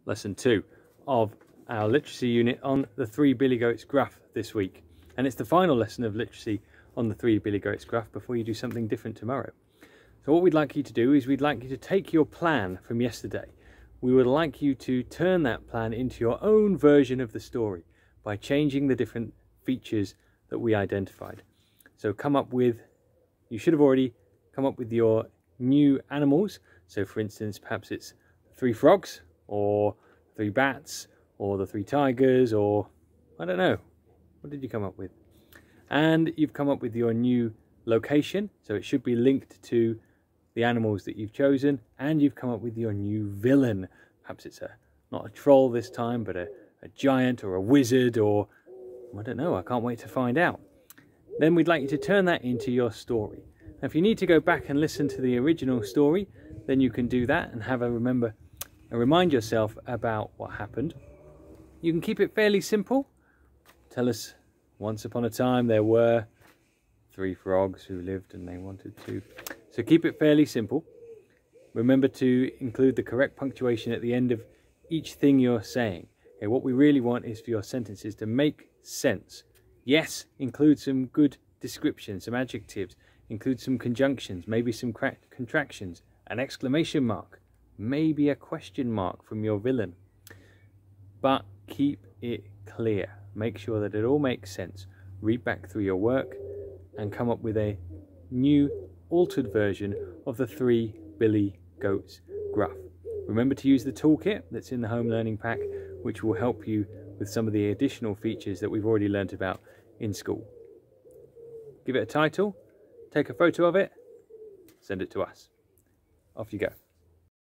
lesson 2 of our literacy unit on the 3 billy goats graph this week. And it's the final lesson of literacy on the 3 billy goats graph before you do something different tomorrow. So what we'd like you to do is we'd like you to take your plan from yesterday. We would like you to turn that plan into your own version of the story by changing the different features that we identified. So you should have already come up with your new animals. So for instance, perhaps it's 3 frogs, or 3 bats, or the 3 tigers, or I don't know. What did you come up with? And you've come up with your new location, so it should be linked to the animals that you've chosen, and you've come up with your new villain. Perhaps it's not a troll this time, but a giant or a wizard, or I don't know, I can't wait to find out. Then we'd like you to turn that into your story. Now, if you need to go back and listen to the original story, then you can do that and remind yourself about what happened. You can keep it fairly simple. Tell us, once upon a time there were 3 frogs who lived and they wanted to. So keep it fairly simple. Remember to include the correct punctuation at the end of each thing you're saying. Okay, what we really want is for your sentences to make sense. Yes, include some good descriptions, some adjectives, include some conjunctions, maybe some contractions, an exclamation mark, maybe a question mark from your villain. But keep it clear. Make sure that it all makes sense. Read back through your work and come up with a new altered version of the 3 billy goats graph. Remember to use the toolkit that's in the home learning pack, which will help you with some of the additional features that we've already learnt about in school. Give it a title, take a photo of it, send it to us. Off you go.